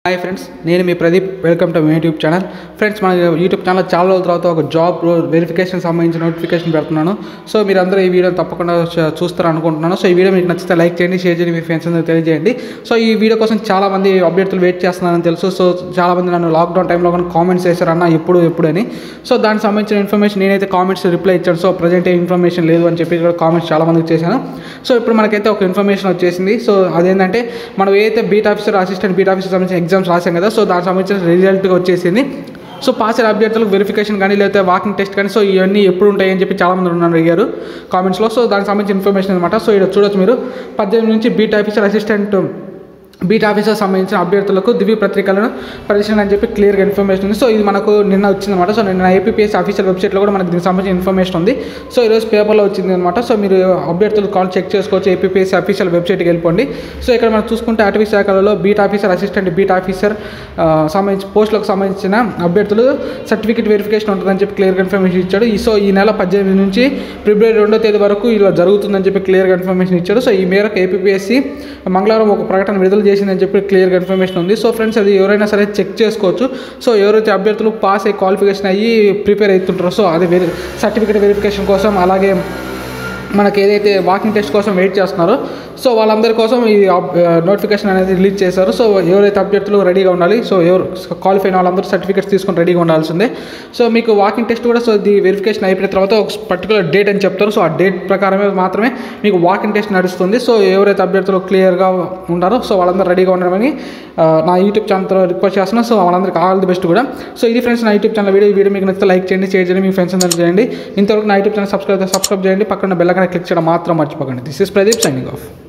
Hi friends, నేను మీ Pradeep. Welcome to my YouTube channel. Friends, మన యూట్యూబ్ ఛానల్ చాలా రోజుల తర్వాత ఒక జాబ్ వెరిఫికేషన్ సంబంధించిన నోటిఫికేషన్ పెడుతున్నాను. సో మీరందరూ ఈ వీడియోని తప్పకుండా చూస్తారు అనుకుంటున్నాను. సో ఈ వీడియో మీకు నచ్చితే లైక్ చేయండి, షేర్ చేయండి, మీ ఫ్రెండ్స్ అందరూ తెలియజేయండి. సో ఈ వీడియో కోసం చాలామంది అభ్యర్థులు వెయిట్ చేస్తున్నారని తెలుసు. సో చాలామంది నన్ను లాక్డౌన్ టైంలో కానీ కామెంట్స్ చేశారన్న ఎప్పుడు అని. సో దానికి సంబంధించిన ఇన్ఫర్మేషన్ నేనైతే కామెంట్స్ రిప్లై ఇచ్చాను. సో ప్రజెంట్ ఏ ఇన్ఫర్మేషన్ లేదు అని చెప్పి కామెంట్స్ చాలామందికి చేశాను. సో ఇప్పుడు మనకైతే ఒక ఇన్ఫర్మేషన్ వచ్చేసింది. సో అదేంటంటే మనం ఏదైతే beat officer, assistant beat officer సంబంధించిన ఎగ్జామ్స్ రాసాం కదా, సో దానికి సంబంధించిన రిజల్ట్గా వచ్చేసింది. సో పాస్ అయిన అభ్యర్థులకు వెరిఫికేషన్ కానీ లేకపోతే వాకింగ్ టెస్ట్ కానీ సో ఇవన్నీ ఎప్పుడు ఉంటాయని చెప్పి చాలామంది నన్ను అడిగారు కామెంట్స్లో. సో దానికి సంబంధించిన ఇన్ఫర్మేషన్ అనమాట. సో ఇక్కడ చూడొచ్చు మీరు 18 నుంచి beat officer, assistant beat officer సంబంధించిన అభ్యర్థులకు దివ్య పత్రికలను ప్రదర్శన అని చెప్పి క్లియర్గా ఇన్ఫర్మేషన్ ఉంది. సో ఇది మనకు నిన్న వచ్చిందన్నమాట. సో నిన్న ఏపీఎస్సీ ఆఫీషియల్ వెబ్సైట్లో కూడా మనకు దీనికి సంబంధించిన ఇన్ఫర్మేషన్ ఉంది. సో ఈరోజు పేపర్లో వచ్చింది అనమాట. సో మీరు అభ్యర్థులు కాల్ చెక్ చేసుకోవచ్చు. ఏపీఎస్సీ అఫీషియల్ వెబ్సైట్కి వెళ్ళిపోండి. సో ఇక్కడ మనం చూసుకుంటే అటవీ శాఖలలో beat officer, assistant beat officer సంబంధించి పోస్టులకు సంబంధించిన అభ్యర్థులు సర్టిఫికేట్ వెరిఫికేషన్ ఉంటుందని చెప్పి క్లియర్గా ఇన్ఫర్మేషన్ ఇచ్చాడు. సో ఈ నెల 18 నుంచి ఫిబ్రవరి 2వ తేదీ వరకు ఇలా జరుగుతుందని చెప్పి క్లియర్గా ఇన్ఫర్మేషన్ ఇచ్చాడు. సో ఈ మేరకు ఏపీఎస్సీ మంగళవారం ఒక ప్రకటన విడుదల చేసిందని చెప్పి క్లియర్గా ఇన్ఫర్మేషన్ ఉంది. సో ఫ్రెండ్స్, అది ఎవరైనా సరే చెక్ చేసుకోవచ్చు. సో ఎవరైతే అభ్యర్థులు పాస్ అయ్యి క్వాలిఫికేషన్ అయ్యి ప్రిపేర్ అవుతుంటారో సో అది సర్టిఫికేట్ వెరిఫికేషన్ కోసం, అలాగే మనకి ఏదైతే వాకింగ్ టెస్ట్ కోసం వెయిట్ చేస్తున్నారో సో వాళ్ళందరి కోసం ఈ నోటిఫికేషన్ అనేది రిలీజ్ చేశారు. సో ఎవరైతే అభ్యర్థులు రెడీగా ఉండాలి. సో ఎవరు క్వాలిఫై అయిన వాళ్ళందరూ సర్టిఫికేట్స్ తీసుకొని రెడీగా ఉండాల్సిందే. సో మీకు వాకింగ్ టెస్ట్ కూడా సో ఇది వెరిఫికేషన్ అయిపోయిన తర్వాత ఒక పర్టికులర్ డేట్ అని చెప్తారు. సో ఆ డేట్ ప్రకారమే మాత్రమే మీకు వాకింగ్ టెస్ట్ నడుస్తుంది. సో ఎవరైతే అభ్యర్థులు క్లియర్గా ఉంటారో సో వాళ్ళందరూ రెడీగా ఉండమని నా యూట్యూబ్ ఛానల్లో రిక్వెస్ట్ చేస్తున్నాను. సో వాళ్ళందరికీ ఆల్ ది బెస్ట్ కూడా. సో ఇది ఫ్రెండ్స్ నా యూట్యూబ్ ఛానల్ వీడియో. ఈ వీడియో మీకు నచ్చితే లైక్ చేయండి, షేర్ చేయండి, మీ ఫ్రెండ్స్ అందరూ చేయండి. ఇంతవరకు నా యూట్యూబ్ ఛానల్ సబ్స్క్రైబ్ చేయండి, పక్కన బెల్ ఐకాన్ క్లిక్ చేయడం మాత్రం మర్చిపోకండి. This is Pradeep signing of.